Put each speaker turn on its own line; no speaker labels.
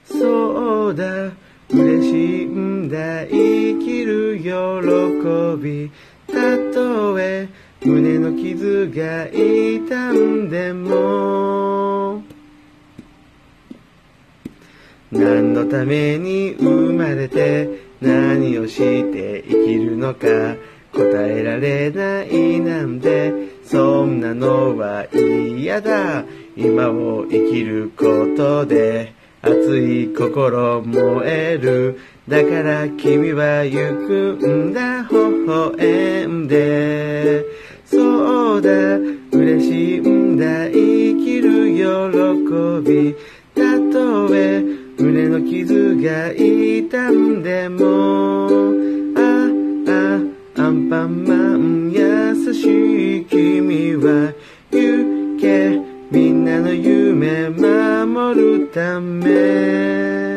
そうだ嬉しいんだ生きる喜びたとえ胸の傷が痛んでも何のために生まれて何をして生きるのか答えられないなんてそんなのは嫌だ今を生きることで熱い心燃えるだから君は行くんだ微笑んでそうだ嬉しいんだ生きる喜びたとえ胸の傷が痛んでもアンパンマン優しい君は行けみんなの夢守るため